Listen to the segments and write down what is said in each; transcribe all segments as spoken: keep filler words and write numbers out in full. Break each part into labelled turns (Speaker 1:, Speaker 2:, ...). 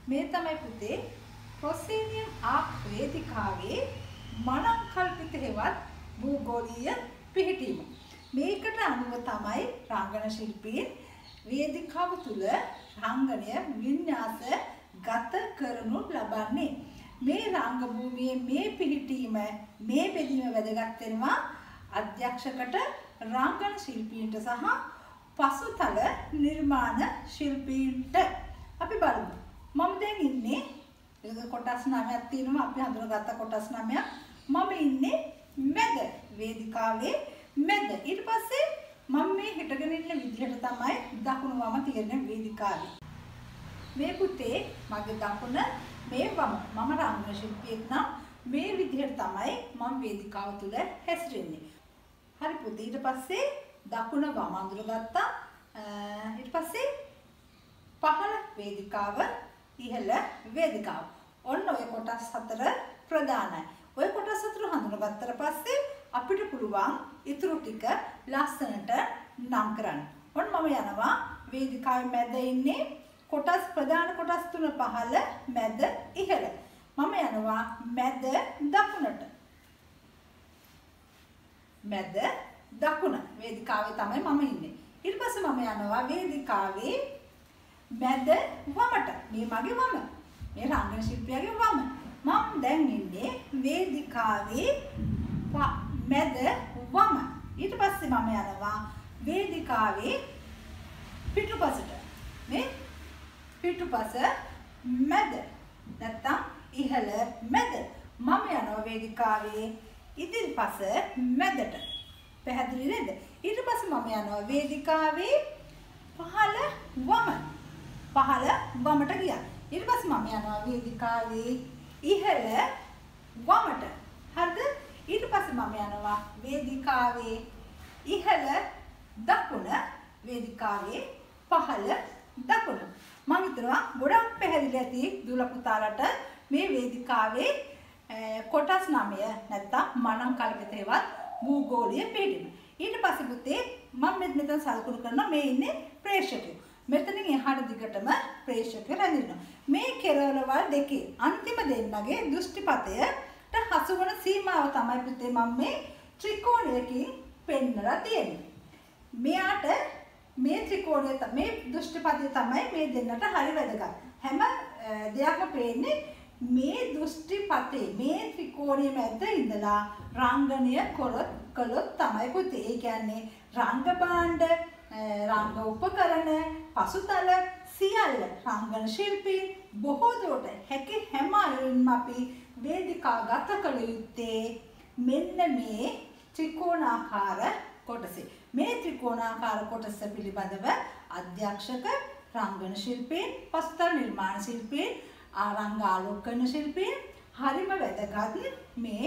Speaker 1: මේ තමයි පුතේ ප්‍රොසීනියම් ආක් වේදිකාවේ මනං කල්පිත හේවත් භූගෝලීය පිහිටීම. මේකට අනුව තමයි රංගන ශිල්පීන් වේදිකාව තුල රංගනය වින්‍යාස ගත කරනු ලබන්නේ. මේ රංග භූමියේ මේ පිහිටීම මේ බෙදීම වැදගත් වෙනවා අධ්‍යක්ෂකට රංගන ශිල්පීන්ට සහ පසුතල නිර්මාණ ශිල්පීන්ට. අපි බලමු. මම දැන් ඉන්නේ ඒක කොටස් නවයක් තියෙනවා අපි හඳුනගත්ත කොටස් නවයක්. මම ඉන්නේ මැද වේදිකාවේ මැද. ඊට පස්සේ මම මේ හිටගෙන ඉන්න විදිහට තමයි දකුණු වම තියෙන වේදිකාවේ. මේ පුතේ මගේ දකුණ මේ වම. මම රංගන ශිල්පියෙක් නම් මේ විදිහට තමයි මම වේදිකාව තුල හැසිරෙන්නේ. හරි පුතේ ඊට පස්සේ දකුණ වම අඳුරගත්තා. ඊට පස්සේ පහළ වේදිකාව ඉහළ වේදිකාව. ඔන්න ඔය කොටස් හතර ප්‍රධානයි. ඔය කොටස් හතර හඳුනගත්තට පස්සේ අපිට පුළුවන් ඊටු ටික ලස්සනට නම් කරන්න. ඔන්න මම යනවා වේදිකාවේ මැද ඉන්නේ කොටස් ප්‍රධාන කොටස් තුන පහළ මැද ඉහළ. මම යනවා මැද දකුණට. මැද දකුණ වේදිකාවේ තමයි මම ඉන්නේ. ඊට පස්සේ මම යනවා වේදිකාවේ මැද වමට. මේ මගේ වම. මේ රංගන ශිල්පියාගේ වම. මම දැන් ඉන්නේ වේදිකාවේ මැද වම. ඊට පස්සේ මම යනවා වේදිකාවේ පිටුපසට. මේ පිටුපස මැද. නැත්තම් ඉහළ මැද. මම යනවා වේදිකාවේ ඉදිරිපස මැදට. පැහැදිලි නේද? ඊට පස්සේ මම යනවා වේදිකාවේ පහළ වම. පහළ වමට ගියා. ඊට පස්සේ මම යනවා වේදිකාවේ ඉහළ වමට. හරිද? ඊට පස්සේ මම යනවා වේදිකාවේ ඉහළ දකුණ වේදිකාවේ පහළ දකුණ. මම හිතනවා ගොඩක් පැහැදිලි ඇති දුල පුතාලට මේ වේදිකාවේ කොටස් නවය නැත්තම් මනං කල්පිත හේවත් භූගෝලීය පිහිටීම. ඊට පස්සේ පුතේ මම මෙතන සලකුණු කරනවා මේ ඉන්නේ ප්‍රේක්ෂකයෝ. මෙතනින් එහාට දිගටම ප්‍රේක්ෂකයෝ රැඳෙනවා. මේ කෙරවලවල් දෙකේ අන්තිම දෙන්නගේ දෘෂ්ටිපතයට හසු වන සීමාව තමයි පුතේ මම මේ ත්‍රිකෝණයකින් පෙන්නලා තියෙන්නේ. මෙයාට මේ ත්‍රිකෝණය මේ දෘෂ්ටිපතය තමයි මේ දෙන්නට හරි වැදගත්. හැම දෙයක්ම පේන්නේ මේ දෘෂ්ටිපතේ මේ ත්‍රිකෝණය මැද ඉඳලා රංගනය කරොත් කළොත් තමයි පුතේ. ඒ කියන්නේ රංග භාණ්ඩ, රංග උපකරණ, පසුතල සියල්ල රංගන ශිල්පීන් බොහෝ දුරට හැකි හැම අයුරින්ම අපි වේදිකා ගත කළ යුත්තේ මෙන්න මේ ත්‍රිකෝණාකාර කොටසේ. මේ ත්‍රිකෝණාකාර කොටස පිළිබඳව අධ්‍යක්ෂක රංගන ශිල්පීන්, පසුතල නිර්මාණ ශිල්පීන්, ආරංගාලෝකන ශිල්පීන් හරිම වැදගත් මේ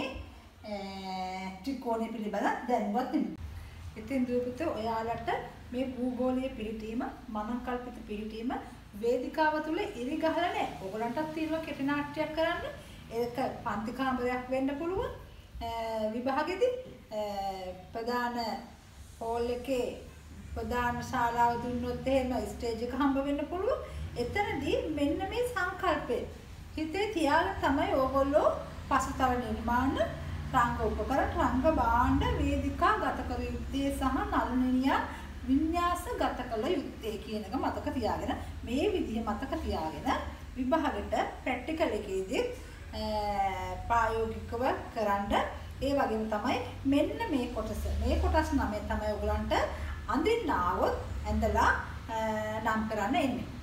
Speaker 1: ත්‍රිකෝණය පිළිබඳ දැනුවත් වෙනවා. ඉතින් දුපුත ඔයාලට මේ භූගෝලීය පිහිටීම, මනං කල්පිත පිහිටීම වේදිකාව තුල ඉරි ගහලා නැහැ. ඔයගලන්ටත් තියෙනවා කෙටි නාට්‍යයක් කරන්න. ඒක පන්ති කාමරයක් වෙන්න පුළුවන්. විභාගෙදී ප්‍රධාන හෝල් එකේ ප්‍රධාන ශාලාව දුන්නොත් එහෙම ස්ටේජ් එක හම්බ වෙන්න පුළුවන්. එතනදී මෙන්න මේ සංකල්පය හිතේ තියාගෙන තමයි ඕගොල්ලෝ පසුතල නිර්මාණ, රංග උපකරණ, රංග භාණ්ඩ, වේදිකා ගත කර යුත්තේ සහ නළනිනිය වින්‍යාස ගත කළ යුත්තේ කියන එක මතක තියාගෙන මේ විදිහ මතක තියාගෙන විභාගෙට ප්‍රැක්ටිකල් එකේදී ප්‍රායෝගිකව කරන්න. ඒ වගේම තමයි මෙන්න මේ කොටස මේ කොටස් නමේ තමයි ඔයගලන්ට අඳින්න ආවොත් ඇඳලා නම් කරන්න එන්නේ.